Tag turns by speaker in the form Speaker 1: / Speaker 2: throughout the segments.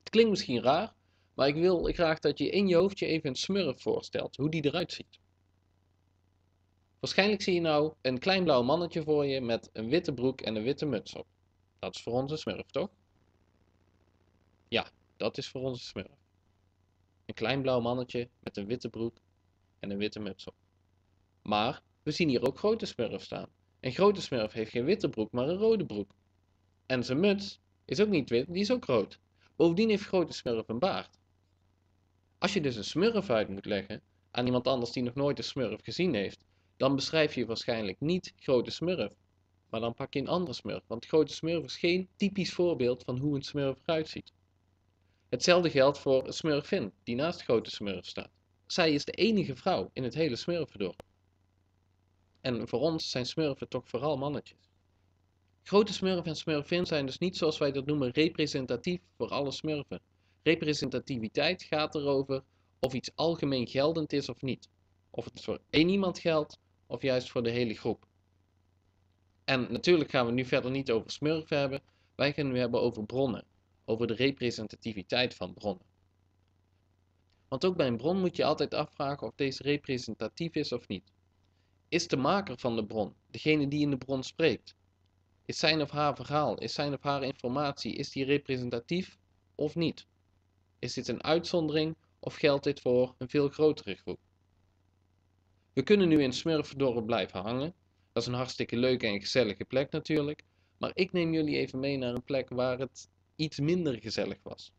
Speaker 1: Het klinkt misschien raar, maar ik wil graag dat je in je hoofdje even een smurf voorstelt, hoe die eruit ziet. Waarschijnlijk zie je nou een klein blauw mannetje voor je met een witte broek en een witte muts op. Dat is voor onze smurf, toch? Ja, dat is voor onze smurf. Een klein blauw mannetje met een witte broek en een witte muts op. Maar we zien hier ook grote smurf staan. En grote smurf heeft geen witte broek, maar een rode broek. En zijn muts is ook niet wit, die is ook rood. Bovendien heeft grote smurf een baard. Als je dus een smurf uit moet leggen aan iemand anders die nog nooit een smurf gezien heeft, dan beschrijf je waarschijnlijk niet grote smurf, maar dan pak je een andere smurf, want grote smurf is geen typisch voorbeeld van hoe een smurf eruit ziet. Hetzelfde geldt voor een smurfin die naast grote smurf staat. Zij is de enige vrouw in het hele smurfendorp. En voor ons zijn smurfen toch vooral mannetjes. Grote smurf en smurfin zijn dus niet, zoals wij dat noemen, representatief voor alle smurfen. Representativiteit gaat erover of iets algemeen geldend is of niet. Of het voor één iemand geldt of juist voor de hele groep. En natuurlijk gaan we nu verder niet over smurfen hebben. Wij gaan nu hebben over bronnen. Over de representativiteit van bronnen. Want ook bij een bron moet je altijd afvragen of deze representatief is of niet. Is de maker van de bron, degene die in de bron spreekt, is zijn of haar verhaal, is zijn of haar informatie, is die representatief of niet? Is dit een uitzondering of geldt dit voor een veel grotere groep? We kunnen nu in Smurfendorp blijven hangen. Dat is een hartstikke leuke en gezellige plek natuurlijk. Maar ik neem jullie even mee naar een plek waar het iets minder gezellig was.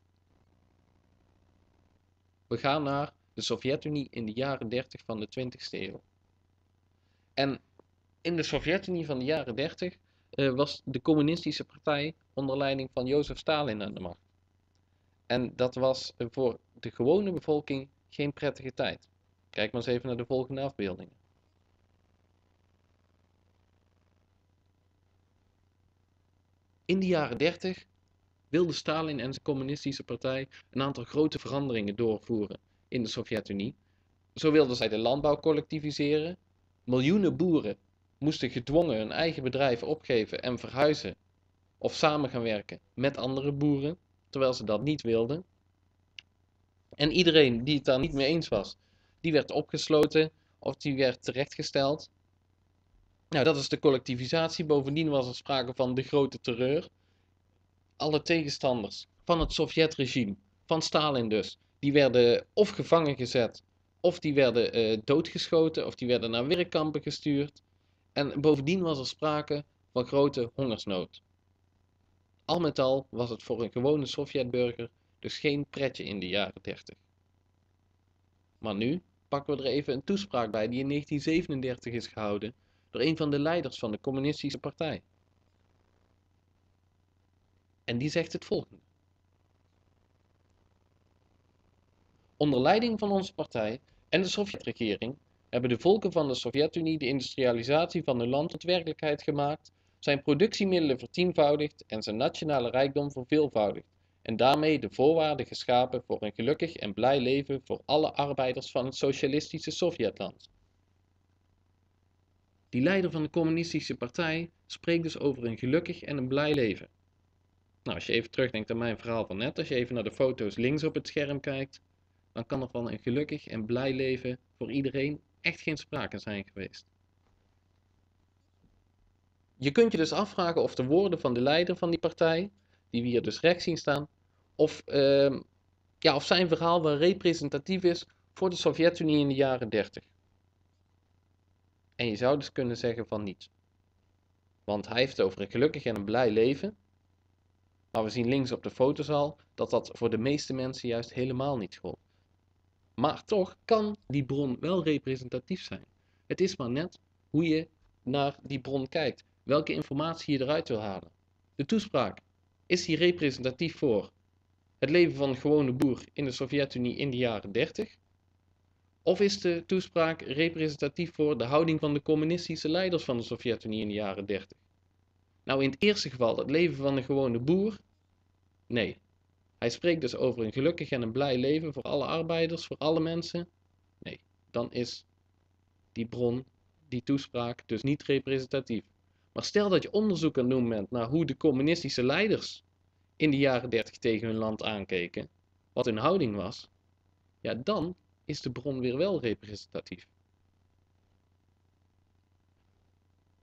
Speaker 1: We gaan naar de Sovjet-Unie in de jaren 30 van de 20e eeuw. En in de Sovjet-Unie van de jaren 30 was de communistische partij onder leiding van Jozef Stalin aan de macht. En dat was voor de gewone bevolking geen prettige tijd. Kijk maar eens even naar de volgende afbeeldingen. In de jaren 30 wilde Stalin en zijn communistische partij een aantal grote veranderingen doorvoeren in de Sovjet-Unie. Zo wilden zij de landbouw collectiviseren. Miljoenen boeren moesten gedwongen hun eigen bedrijf opgeven en verhuizen of samen gaan werken met andere boeren, terwijl ze dat niet wilden. En iedereen die het daar niet mee eens was, die werd opgesloten of die werd terechtgesteld. Nou, dat is de collectivisatie. Bovendien was er sprake van de grote terreur. Alle tegenstanders van het Sovjetregime, van Stalin dus, die werden of gevangen gezet, of die werden doodgeschoten, of die werden naar werkkampen gestuurd. En bovendien was er sprake van grote hongersnood. Al met al was het voor een gewone Sovjetburger dus geen pretje in de jaren 30. Maar nu pakken we er even een toespraak bij die in 1937 is gehouden door een van de leiders van de communistische partij. En die zegt het volgende. Onder leiding van onze partij en de Sovjetregering hebben de volken van de Sovjet-Unie de industrialisatie van hun land tot werkelijkheid gemaakt, zijn productiemiddelen vertienvoudigd en zijn nationale rijkdom verveelvoudigd en daarmee de voorwaarden geschapen voor een gelukkig en blij leven voor alle arbeiders van het socialistische Sovjetland. Die leider van de communistische partij spreekt dus over een gelukkig en een blij leven. Nou, als je even terugdenkt aan mijn verhaal van net, als je even naar de foto's links op het scherm kijkt, dan kan er van een gelukkig en blij leven voor iedereen echt geen sprake zijn geweest. Je kunt je dus afvragen of de woorden van de leider van die partij, die we hier dus rechts zien staan, of zijn verhaal wel representatief is voor de Sovjet-Unie in de jaren 30. En je zou dus kunnen zeggen van niet. Want hij heeft het over een gelukkig en een blij leven. Maar we zien links op de foto's al dat dat voor de meeste mensen juist helemaal niet gold. Maar toch kan die bron wel representatief zijn. Het is maar net hoe je naar die bron kijkt. Welke informatie je eruit wil halen. De toespraak, is die representatief voor het leven van een gewone boer in de Sovjet-Unie in de jaren 30? Of is de toespraak representatief voor de houding van de communistische leiders van de Sovjet-Unie in de jaren 30? Nou, in het eerste geval, het leven van een gewone boer? Nee. Hij spreekt dus over een gelukkig en een blij leven voor alle arbeiders, voor alle mensen? Nee, dan is die bron, die toespraak, dus niet representatief. Maar stel dat je onderzoek aan het doen bent naar hoe de communistische leiders in de jaren 30 tegen hun land aankeken, wat hun houding was, ja, dan is de bron weer wel representatief.